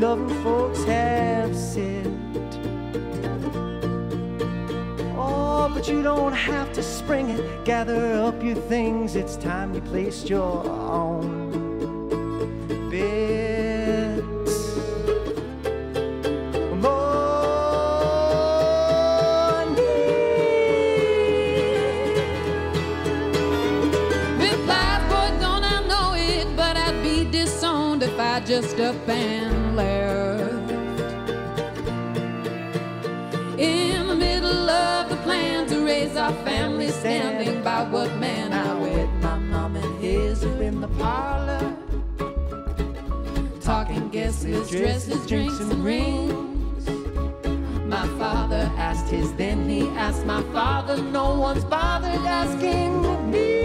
loving folks have said. Oh, but you don't have to spring it. Gather up your things, it's time you placed your own bets. Just up and left in the middle of the plan to raise our family, standing by what man I wed. My mom and his are in the parlor, talking guesses, dresses, drinks, and rings. My father asked his, then he asked my father. No one's bothered asking me.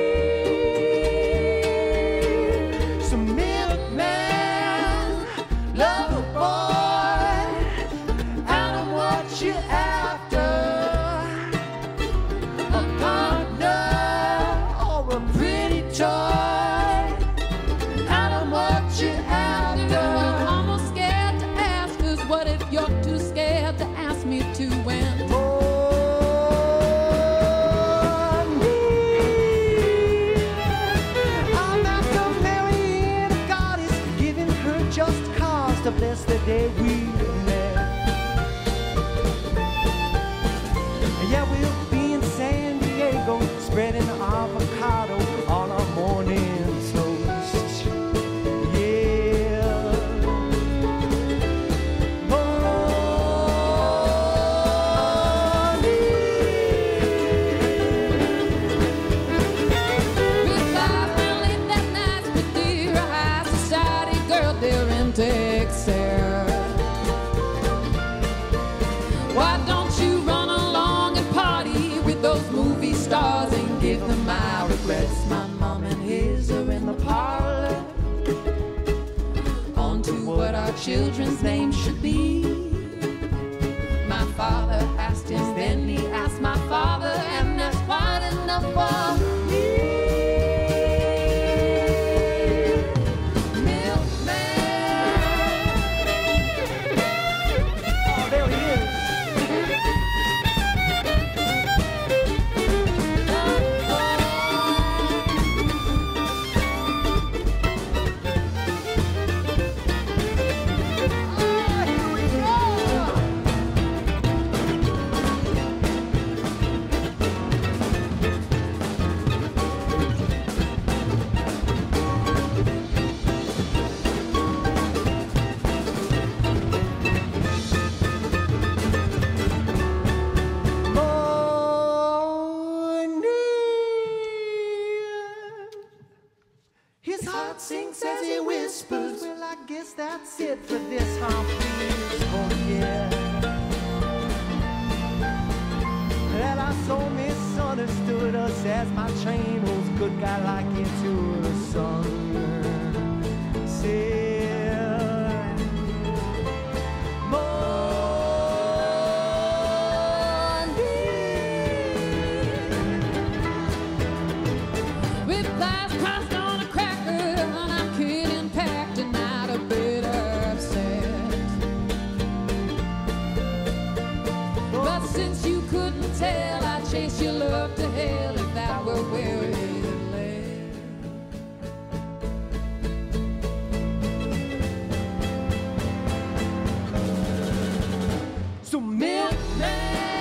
To bless the day we met. Yeah, we'll be in San Diego, spreading avocado on our morning toast. Yeah. Morning. With our family that night, with dear high society girl, they're in Texas. Why don't you run along and party with those movie stars and give them my regrets? My mom and his are in the parlor, on to what our children's names should be. My father asked him, then he asked my father, and that's quite enough for me. Sings as he whispers. Well, I guess that's it for this Humphreys. Oh yeah. That I so misunderstood us as my train was good guy like into the sun. Said with glass crossed on a cracker, and I'm kidding, packed and not a bit upset. But since you couldn't tell, I chased your love to hell, if that were where it led. So milkman,